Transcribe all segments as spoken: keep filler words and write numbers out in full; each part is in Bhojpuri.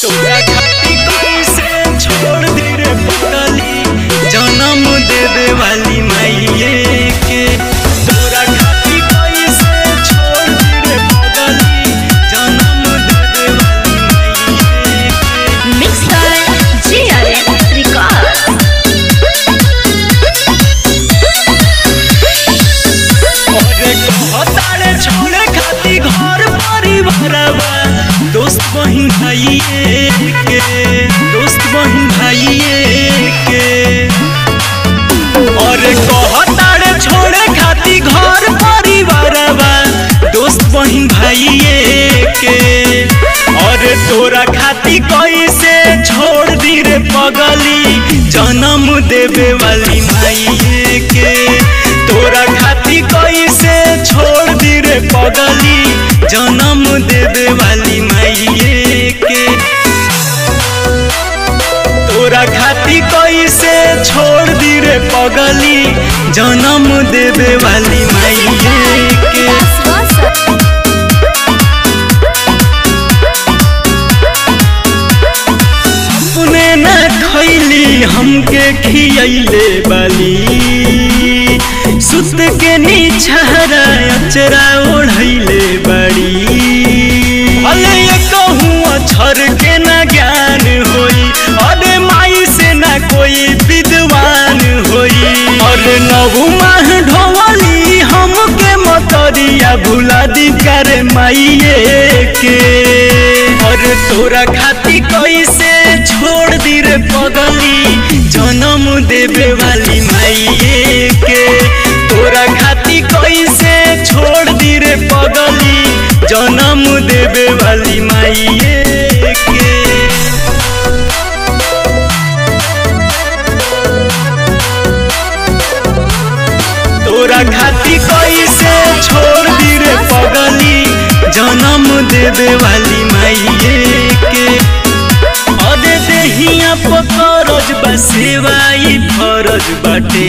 तोरा खाती कैसे छोड़ दी रे पगली जन्म देवे वाली माइये के। तोरा खाती कैसे छोड़ दी रे पगली जन्म देवे वाली माइये के। Mix by JRM record. अरे कहतारे छोड़े खाती घर परिवारवा दोस्त बहिन भाइये के दोस्त बहिन भाइये के। अरे कहतारे छोड़े खाती घर परिवारवा दोस्त बहिन भाइये के। अरे तोरा खाती कैसे छोड़ दी रे पगली जन्म देवे वाली माइये के। तोरा खाती कैसे छोड़ दी रे पगली जन्म देवे वाली माइये के। तोरा खाती कैसे छोड़ दी रे पगली जन्म देवे वाली माइये के। अपने न खैली हमके खियले बाली सुत के नीछहरा अचरा ओढ़ैले बड़ी। अले ये कहूँ अक्षर के न ज्ञान होई अरे माई से न कोई विद्वान होई। अरे नौ माह ढोवली हमके मतरिया भुला दी करे माइये के। अरे तोरा खाती कैसे छोड़ दी रे पगली जन्म देवे वाली माइये के। तोरा खाती कैसे छोड़ दी रे पगली जन्म देवे वाली माइये के। तोरा खाती कैसे छोड़ दी रे पगली जन्म देवे वाली माइये के। अरे देहिया पकड़ज बा सेवाई फरज बाटे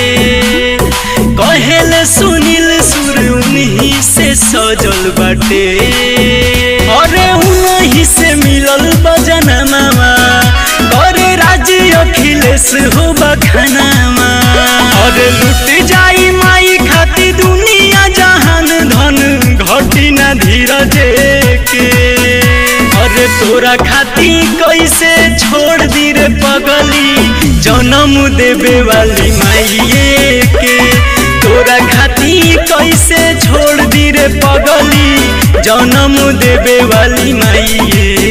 कहेले सुनील सुर उन्हीं से सजल बाटे। अरे उन्हीं से मिलल बजना मामा करे राजी अखिलेश हो बखनामा। अरे लुट जाई माई खाती दुनिया जहान धन घटी ना धीरज के। अरे तोरा खाती कैसे छोड़ दी रे पगली जन्म देवे वाली माइये के। तोरा खाती कैसे छोड़ दी रे पगली जन्म देवे वाली माइये।